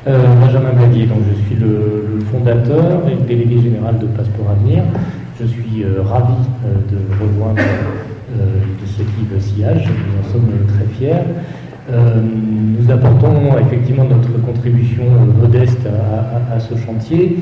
Benjamin Bladier, donc je suis le fondateur et le délégué général de Passeport Avenir. Je suis ravi de rejoindre l'initiative SIAGE, nous en sommes très fiers. Nous apportons effectivement notre contribution modeste à ce chantier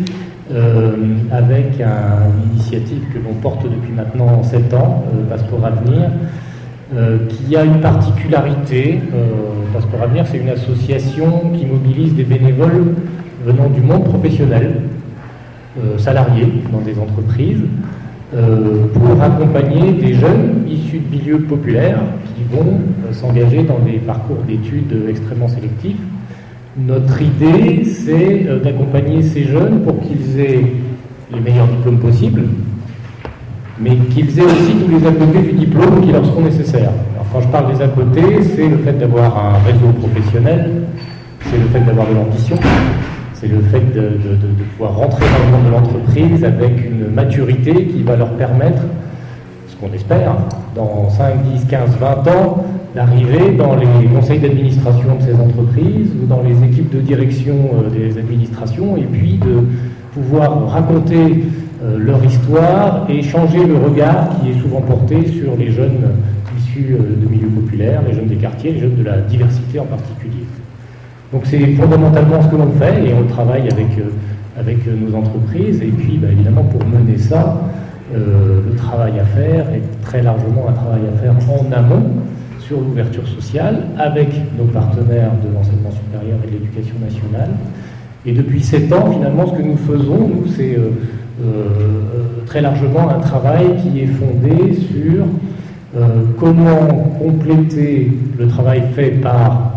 avec une initiative que l'on porte depuis maintenant 7 ans, Passeport Avenir, qui a une particularité. Passeport Avenir, c'est une association qui mobilise des bénévoles venant du monde professionnel, salariés dans des entreprises, pour accompagner des jeunes issus de milieux populaires qui vont s'engager dans des parcours d'études extrêmement sélectifs. Notre idée, c'est d'accompagner ces jeunes pour qu'ils aient les meilleurs diplômes possibles, mais qu'ils aient aussi tous les à côté du diplôme qui leur seront nécessaires. Alors, quand je parle des à côté, c'est le fait d'avoir un réseau professionnel, c'est le fait d'avoir de l'ambition, c'est le fait de pouvoir rentrer dans le monde de l'entreprise avec une maturité qui va leur permettre, ce qu'on espère, dans 5, 10, 15, 20 ans, d'arriver dans les conseils d'administration de ces entreprises ou dans les équipes de direction des administrations, et puis de pouvoir raconter leur histoire et changer le regard qui est souvent porté sur les jeunes issus de milieux populaires, les jeunes des quartiers, les jeunes de la diversité en particulier. Donc c'est fondamentalement ce que l'on fait et on travaille avec nos entreprises. Et puis évidemment pour mener ça, le travail à faire est très largement un travail à faire en amont sur l'ouverture sociale avec nos partenaires de l'enseignement supérieur et de l'éducation nationale. Et depuis 7 ans, finalement, ce que nous faisons, nous, c'est très largement un travail qui est fondé sur comment compléter le travail fait par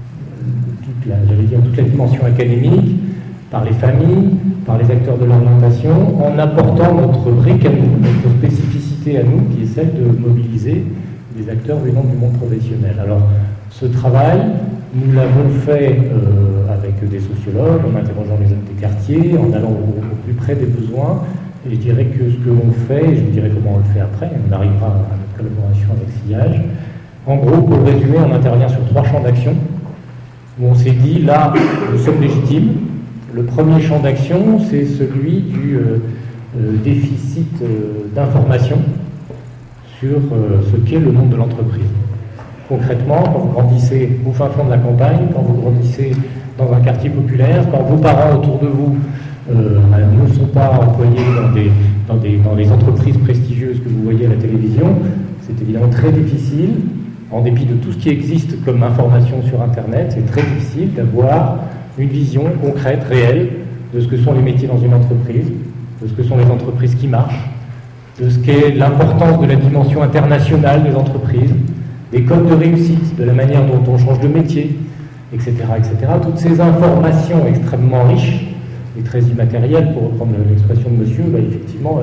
toute la dimension académique, par les familles, par les acteurs de l'orientation, en apportant notre brique à nous, notre spécificité à nous, qui est celle de mobiliser des acteurs venant du monde professionnel. Alors, ce travail, nous l'avons fait avec des sociologues, en interrogeant les jeunes des quartiers, en allant au plus près des besoins. Et je dirais que ce que l'on fait, et je vous dirai comment on le fait après, on arrivera à notre collaboration avec SIAGE. En gros, pour le résumer, on intervient sur 3 champs d'action, où on s'est dit, là, nous sommes légitimes. Le premier champ d'action, c'est celui du déficit d'information sur ce qu'est le monde de l'entreprise. Concrètement, quand vous grandissez au fin fond de la campagne, quand vous grandissez dans un quartier populaire, quand vos parents autour de vous ne sont pas employés dans des entreprises prestigieuses que vous voyez à la télévision, c'est évidemment très difficile, en dépit de tout ce qui existe comme information sur Internet, c'est très difficile d'avoir une vision concrète, réelle, de ce que sont les métiers dans une entreprise, de ce que sont les entreprises qui marchent, de ce qu'est l'importance de la dimension internationale des entreprises, des codes de réussite, de la manière dont on change de métier, etc., etc. Toutes ces informations extrêmement riches et très immatérielles, pour reprendre l'expression de monsieur, effectivement,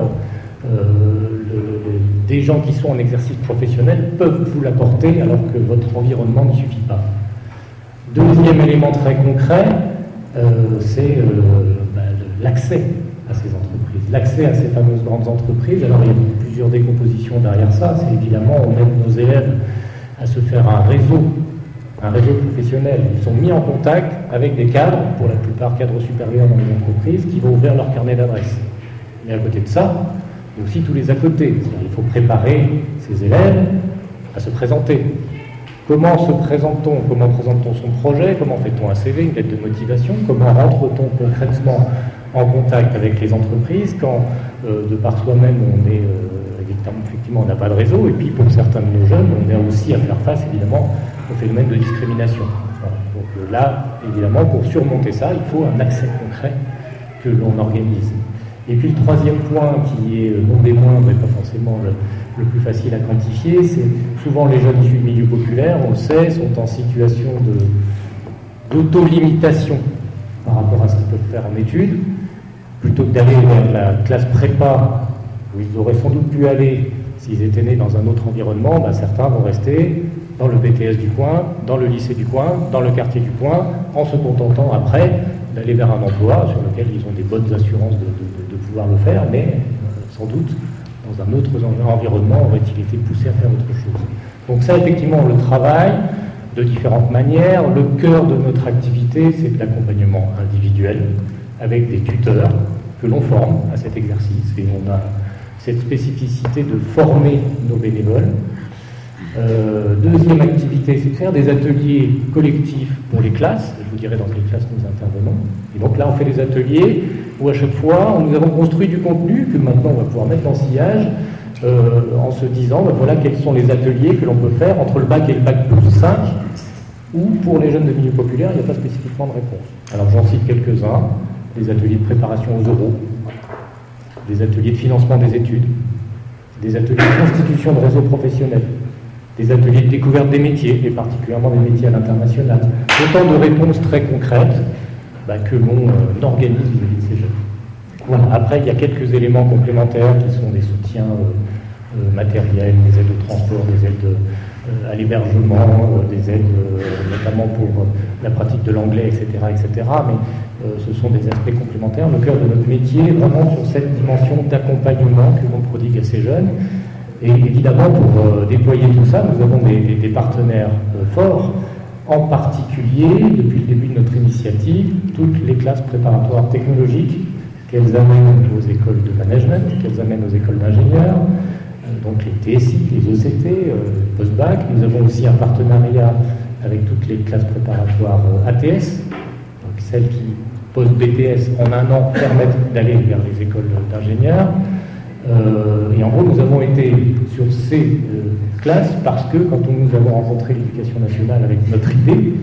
des gens qui sont en exercice professionnel peuvent vous l'apporter alors que votre environnement n'y suffit pas. Deuxième élément très concret, c'est l'accès à ces entreprises, l'accès à ces fameuses grandes entreprises. Alors il y a plusieurs décompositions derrière ça. C'est évidemment, on aide nos élèves à se faire un réseau professionnel. Ils sont mis en contact avec des cadres, pour la plupart cadres supérieurs dans les entreprises, qui vont ouvrir leur carnet d'adresses. Mais à côté de ça, il y a aussi tous les à côté. Il faut préparer ces élèves à se présenter. Comment se présente-t-on? Comment présente-t-on son projet? Comment fait-on un CV, une lettre de motivation? Comment rentre-t-on concrètement en contact avec les entreprises quand, de par soi-même, on est effectivement, on n'a pas de réseau, et puis pour certains de nos jeunes, on a aussi à faire face, évidemment, au phénomène de discrimination. Voilà. Donc là, évidemment, pour surmonter ça, il faut un accès concret que l'on organise. Et puis le troisième point, qui est non des moindres, mais pas forcément le plus facile à quantifier, c'est souvent les jeunes issus de milieux populaires, on le sait, sont en situation d'auto-limitation par rapport à ce qu'ils peuvent faire en études. Plutôt que d'aller vers la classe prépa, où ils auraient sans doute pu aller s'ils étaient nés dans un autre environnement, certains vont rester dans le BTS du coin, dans le lycée du coin, dans le quartier du coin, en se contentant après d'aller vers un emploi sur lequel ils ont des bonnes assurances de pouvoir le faire, mais sans doute dans un autre environnement aurait-il été poussé à faire autre chose. Donc ça, effectivement, on le travaille de différentes manières. Le cœur de notre activité, c'est de l'accompagnement individuel avec des tuteurs que l'on forme à cet exercice. Et on a cette spécificité de former nos bénévoles. Deuxième activité, c'est de faire des ateliers collectifs pour les classes. Je vous dirai dans quelles classes nous intervenons. Et donc là, on fait des ateliers où à chaque fois, nous avons construit du contenu que maintenant on va pouvoir mettre en sillage en se disant, voilà quels sont les ateliers que l'on peut faire entre le bac et le bac plus 5, ou pour les jeunes de milieu populaire, il n'y a pas spécifiquement de réponse. Alors j'en cite quelques-uns, des ateliers de préparation aux euros, des ateliers de financement des études, des ateliers de constitution de réseaux professionnels, des ateliers de découverte des métiers, et particulièrement des métiers à l'international. Autant de réponses très concrètes que l'on organise vis-à-vis de ces jeunes. Voilà. Après, il y a quelques éléments complémentaires qui sont des soutiens matériels, des aides au transport, des aides à l'hébergement, des aides notamment pour la pratique de l'anglais, etc., etc. Mais ce sont des aspects complémentaires. Le cœur de notre métier est vraiment sur cette dimension d'accompagnement que l'on prodigue à ces jeunes. Et évidemment, pour déployer tout ça, nous avons des partenaires forts, en particulier, depuis le début de notre initiative, toutes les classes préparatoires technologiques qu'elles amènent aux écoles de management, qu'elles amènent aux écoles d'ingénieurs, donc les TSI, les ECT, post-bac. Nous avons aussi un partenariat avec toutes les classes préparatoires ATS, donc celles qui post-BTS en un an permettent d'aller vers les écoles d'ingénieurs. Et en gros, nous avons été sur ces classes parce que quand nous avons rencontré l'éducation nationale avec notre idée,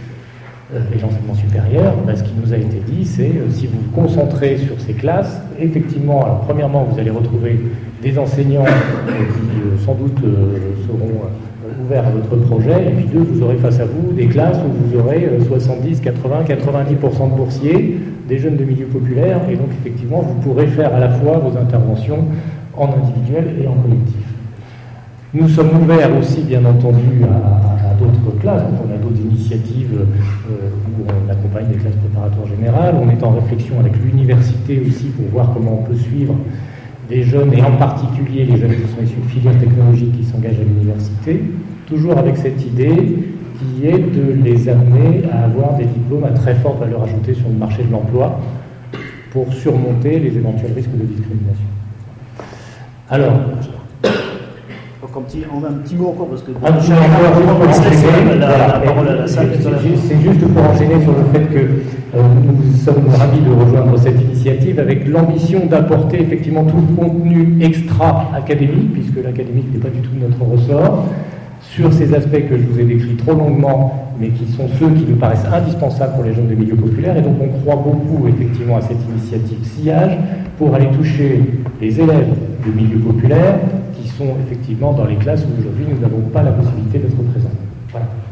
et l'enseignement supérieur, ce qui nous a été dit, c'est si vous vous concentrez sur ces classes, effectivement, alors premièrement, vous allez retrouver des enseignants qui sans doute seront ouverts à votre projet, et puis deux, vous aurez face à vous des classes où vous aurez 70, 80, 90% de boursiers, des jeunes de milieu populaire, et donc effectivement, vous pourrez faire à la fois vos interventions en individuel et en collectif. Nous sommes ouverts aussi, bien entendu, à d'autres classes. Donc on a d'autres initiatives où on accompagne des classes préparatoires générales. On est en réflexion avec l'université aussi pour voir comment on peut suivre des jeunes, et en particulier les jeunes qui sont issus de filières technologiques qui s'engagent à l'université, toujours avec cette idée qui est de les amener à avoir des diplômes à très forte valeur ajoutée sur le marché de l'emploi pour surmonter les éventuels risques de discrimination. Alors, on a un petit mot encore parce que c'est juste pour enchaîner sur le fait que nous sommes ravis de rejoindre cette initiative avec l'ambition d'apporter effectivement tout le contenu extra-académique, puisque l'académique n'est pas du tout de notre ressort, sur ces aspects que je vous ai décrits trop longuement, mais qui sont ceux qui nous paraissent indispensables pour les jeunes de milieu populaire. Et donc on croit beaucoup effectivement à cette initiative Sillage pour aller toucher les élèves de milieu populaire qui sont effectivement dans les classes où aujourd'hui nous n'avons pas la possibilité d'être présents. Voilà.